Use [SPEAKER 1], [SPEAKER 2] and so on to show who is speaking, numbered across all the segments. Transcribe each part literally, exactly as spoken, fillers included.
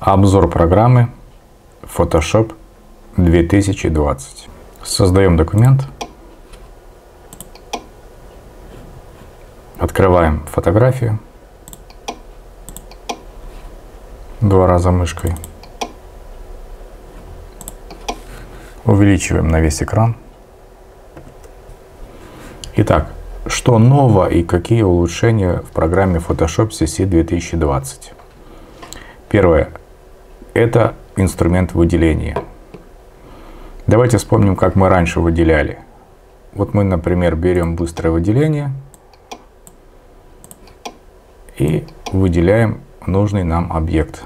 [SPEAKER 1] Обзор программы Photoshop две тысячи двадцать. Создаем документ. Открываем фотографию. Два раза мышкой. Увеличиваем на весь экран. Итак, что нового и какие улучшения в программе Photoshop си си две тысячи двадцать? Первое. Это инструмент выделения. Давайте вспомним, как мы раньше выделяли. Вот мы, например, берем быстрое выделение и выделяем нужный нам объект.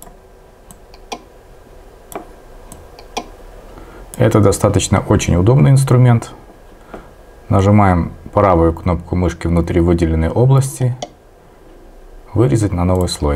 [SPEAKER 1] Это достаточно очень удобный инструмент. Нажимаем правую кнопку мышки внутри выделенной области, вырезать на новый слой.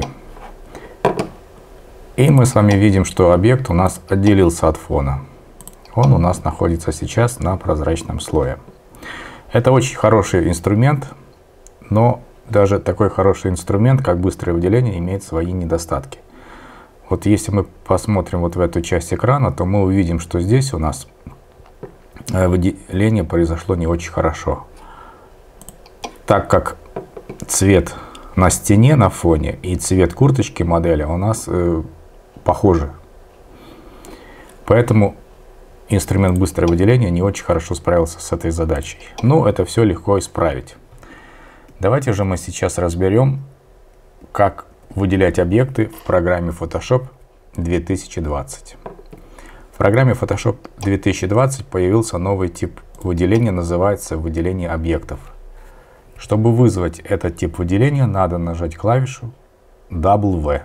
[SPEAKER 1] И мы с вами видим, что объект у нас отделился от фона. Он у нас находится сейчас на прозрачном слое. Это очень хороший инструмент, но даже такой хороший инструмент, как быстрое выделение, имеет свои недостатки. Вот если мы посмотрим вот в эту часть экрана, то мы увидим, что здесь у нас выделение произошло не очень хорошо. Так как цвет на стене, на фоне и цвет курточки модели у нас э, похожи. Поэтому инструмент быстрого выделения не очень хорошо справился с этой задачей. Но это все легко исправить. Давайте же мы сейчас разберем, как выделять объекты в программе Photoshop две тысячи двадцать. В программе Photoshop две тысячи двадцать появился новый тип выделения, называется выделение объектов. Чтобы вызвать этот тип выделения, надо нажать клавишу дабл ви.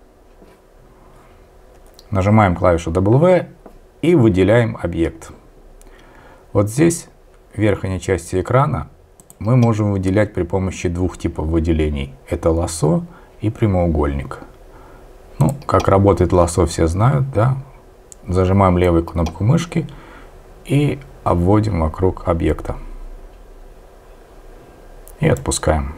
[SPEAKER 1] Нажимаем клавишу дабл ви и выделяем объект. Вот здесь, в верхней части экрана, мы можем выделять при помощи двух типов выделений. Это лассо и прямоугольник. Ну, как работает лассо, все знают, да? Зажимаем левую кнопку мышки и обводим вокруг объекта. И отпускаем.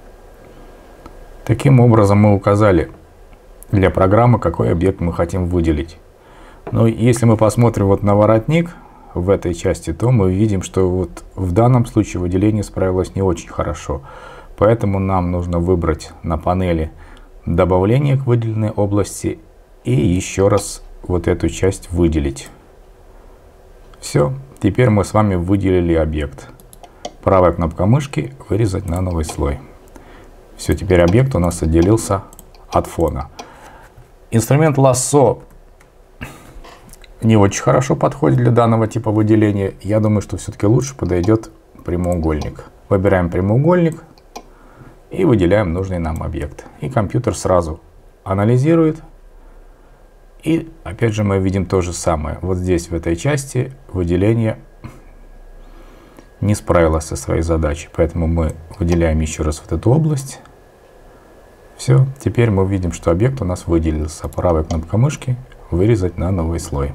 [SPEAKER 1] Таким образом мы указали для программы, какой объект мы хотим выделить. Но если мы посмотрим вот на воротник в этой части, то мы видим, что вот в данном случае выделение справилось не очень хорошо. Поэтому нам нужно выбрать на панели добавление к выделенной области и еще раз вот эту часть выделить. Все, теперь мы с вами выделили объект. Правая кнопка мышки, вырезать на новый слой. Все, теперь объект у нас отделился от фона. Инструмент лассо не очень хорошо подходит для данного типа выделения. Я думаю, что все-таки лучше подойдет прямоугольник. Выбираем прямоугольник и выделяем нужный нам объект. И компьютер сразу анализирует. И опять же мы видим то же самое. Вот здесь в этой части выделение не справилось со своей задачей. Поэтому мы выделяем еще раз вот эту область. Все, теперь мы видим, что объект у нас выделился. Правая кнопка мышки, вырезать на новый слой.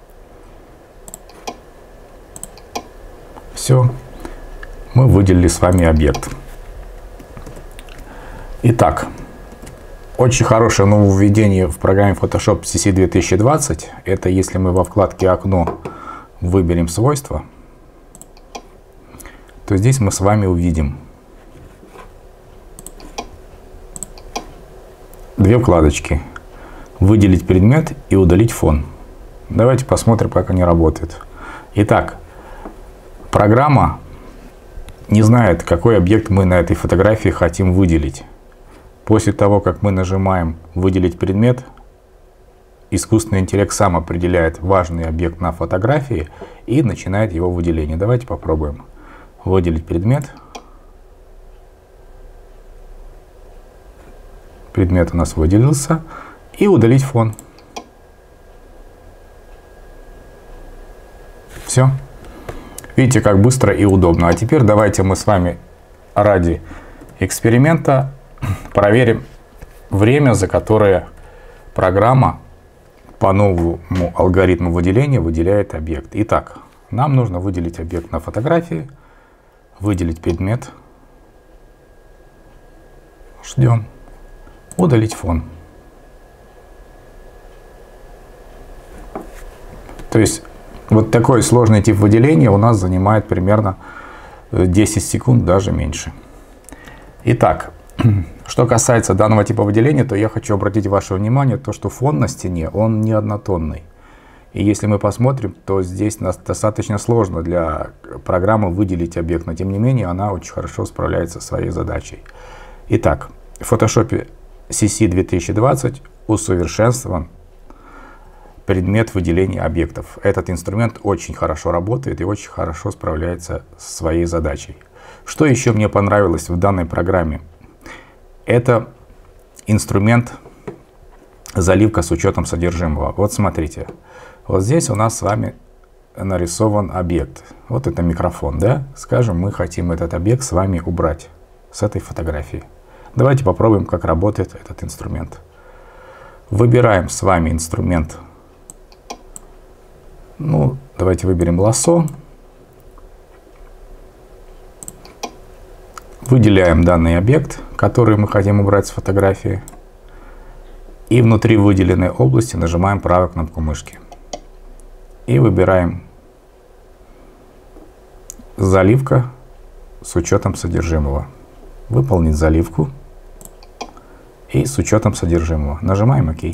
[SPEAKER 1] Все, мы выделили с вами объект. Итак, очень хорошее нововведение в программе Photoshop си си две тысячи двадцать. Это если мы во вкладке «Окно» выберем свойства, то здесь мы с вами увидим две вкладочки: выделить предмет и удалить фон. Давайте посмотрим, как они работают. Итак, программа не знает, какой объект мы на этой фотографии хотим выделить. После того, как мы нажимаем «Выделить предмет», искусственный интеллект сам определяет важный объект на фотографии и начинает его выделение. Давайте попробуем. Выделить предмет. Предмет у нас выделился. И удалить фон. Все. Видите, как быстро и удобно. А теперь давайте мы с вами ради эксперимента проверим время, за которое программа по новому алгоритму выделения выделяет объект. Итак, нам нужно выделить объект на фотографии, выделить предмет, ждем, удалить фон. То есть вот такой сложный тип выделения у нас занимает примерно десять секунд, даже меньше. Итак, что касается данного типа выделения, то я хочу обратить ваше внимание, то, что фон на стене, он не однотонный. И если мы посмотрим, то здесь достаточно сложно для программы выделить объект, но тем не менее она очень хорошо справляется со своей задачей. Итак, в Photoshop си си две тысячи двадцать усовершенствован предмет выделения объектов. Этот инструмент очень хорошо работает и очень хорошо справляется со своей задачей. Что еще мне понравилось в данной программе? Это инструмент заливка с учетом содержимого. Вот смотрите. Вот здесь у нас с вами нарисован объект. Вот это микрофон, да? Скажем, мы хотим этот объект с вами убрать с этой фотографии. Давайте попробуем, как работает этот инструмент. Выбираем с вами инструмент. Ну, давайте выберем лассо. Выделяем данный объект, который мы хотим убрать с фотографии. И внутри выделенной области нажимаем правой кнопку мышки. И выбираем заливка с учетом содержимого. Выполнить заливку. И с учетом содержимого. Нажимаем ОК.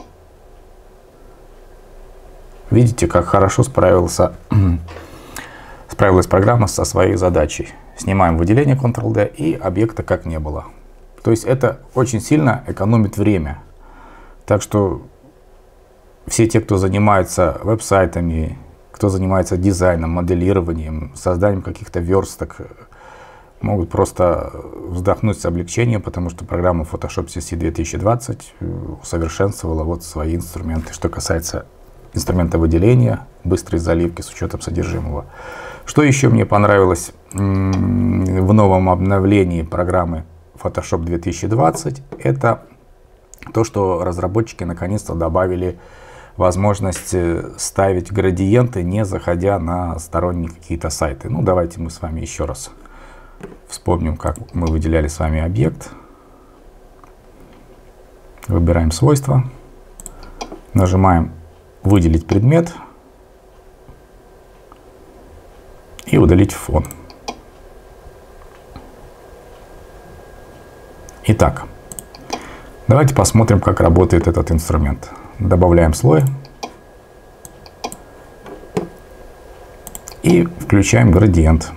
[SPEAKER 1] Видите, как хорошо справился, справилась программа со своей задачей. Снимаем выделение контрол дэ и объекта как не было. То есть это очень сильно экономит время. Так что все те, кто занимается веб-сайтами, кто занимается дизайном, моделированием, созданием каких-то версток, могут просто вздохнуть с облегчением, потому что программа Photoshop си си две тысячи двадцать усовершенствовала вот свои инструменты, что касается инструмента выделения, быстрой заливки с учетом содержимого. Что еще мне понравилось в новом обновлении программы Photoshop две тысячи двадцать, это то, что разработчики наконец-то добавили возможность ставить градиенты, не заходя на сторонние какие-то сайты. Ну, давайте мы с вами еще раз вспомним, как мы выделяли с вами объект. Выбираем свойства, нажимаем «Выделить предмет» и «Удалить фон». Итак, давайте посмотрим, как работает этот инструмент. Добавляем слой и включаем градиент.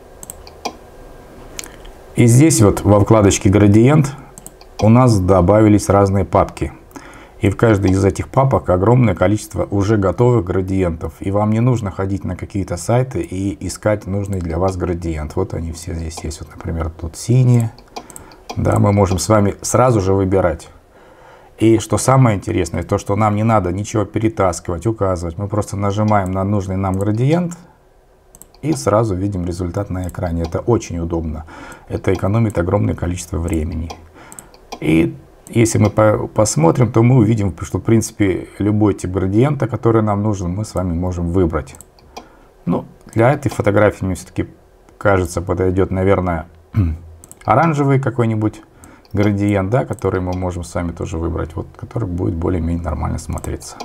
[SPEAKER 1] И здесь вот во вкладочке «Градиент» у нас добавились разные папки. И в каждой из этих папок огромное количество уже готовых градиентов. И вам не нужно ходить на какие-то сайты и искать нужный для вас градиент. Вот они все здесь есть. Вот, например, тут синие. Да, мы можем с вами сразу же выбирать. И что самое интересное, то что нам не надо ничего перетаскивать, указывать. Мы просто нажимаем на нужный нам градиент и сразу видим результат на экране. Это очень удобно. Это экономит огромное количество времени. И если мы по посмотрим, то мы увидим, что в принципе любой тип градиента, который нам нужен, мы с вами можем выбрать. Ну, для этой фотографии мне все-таки кажется подойдет, наверное, оранжевый какой-нибудь градиент, да, который мы можем с вами тоже выбрать, вот, который будет более-менее нормально смотреться.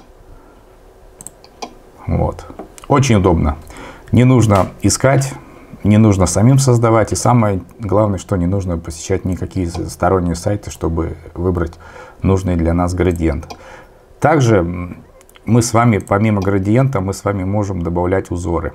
[SPEAKER 1] Вот. Очень удобно. Не нужно искать, не нужно самим создавать. И самое главное, что не нужно посещать никакие сторонние сайты, чтобы выбрать нужный для нас градиент. Также мы с вами, помимо градиента, мы с вами можем добавлять узоры.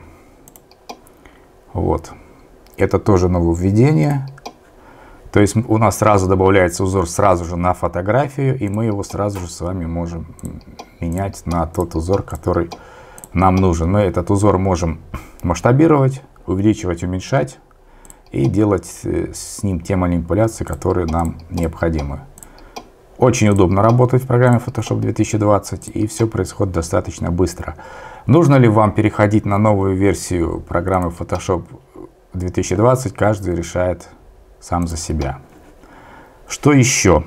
[SPEAKER 1] Вот. Это тоже нововведение. То есть у нас сразу добавляется узор сразу же на фотографию, и мы его сразу же с вами можем менять на тот узор, который нам нужен. Мы этот узор можем масштабировать, увеличивать, уменьшать и делать с ним те манипуляции, которые нам необходимы. Очень удобно работать в программе Photoshop две тысячи двадцать, и все происходит достаточно быстро. Нужно ли вам переходить на новую версию программы Photoshop две тысячи двадцать, каждый решает сам за себя. Что еще?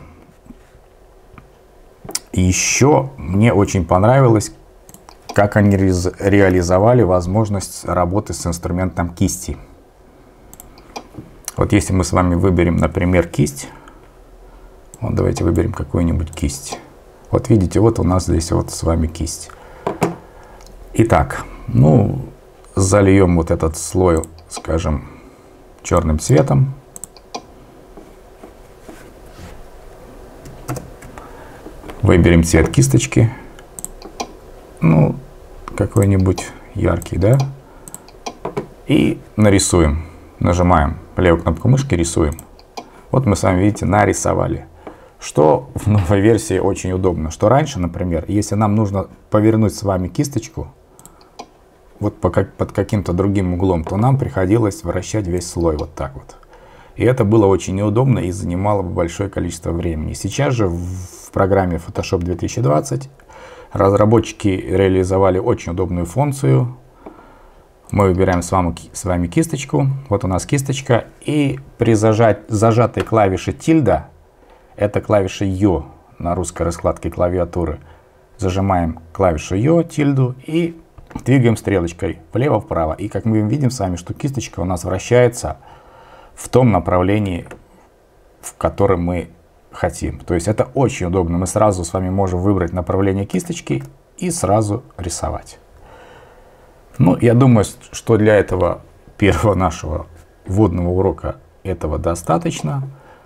[SPEAKER 1] Еще мне очень понравилось, как они реализовали возможность работы с инструментом кисти. Вот если мы с вами выберем, например, кисть. Вот давайте выберем какую-нибудь кисть. Вот видите, вот у нас здесь вот с вами кисть. Итак, ну, зальем вот этот слой, скажем, черным цветом. Выберем цвет кисточки. Ну, какой-нибудь яркий, да? И нарисуем. Нажимаем левую кнопку мышки, рисуем. Вот мы с вами, видите, нарисовали. Что в новой версии очень удобно. Что раньше, например, если нам нужно повернуть с вами кисточку вот по, как, под каким-то другим углом, то нам приходилось вращать весь слой вот так вот. И это было очень неудобно и занимало большое количество времени. Сейчас же в программе Photoshop две тысячи двадцать разработчики реализовали очень удобную функцию. Мы выбираем с вами, с вами кисточку. Вот у нас кисточка. И при зажать, зажатой клавише тильда, это клавиша Ё на русской раскладке клавиатуры, зажимаем клавишу Ё, тильду, и двигаем стрелочкой влево-вправо. И как мы видим с вами, что кисточка у нас вращается в том направлении, в котором мы хотим. То есть это очень удобно. Мы сразу с вами можем выбрать направление кисточки и сразу рисовать. Ну, я думаю, что для этого первого нашего вводного урока этого достаточно.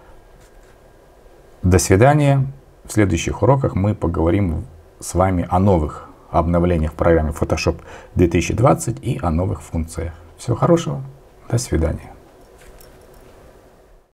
[SPEAKER 1] До свидания. В следующих уроках мы поговорим с вами о новых обновлениях в программе Photoshop две тысячи двадцать и о новых функциях. Всего хорошего. До свидания.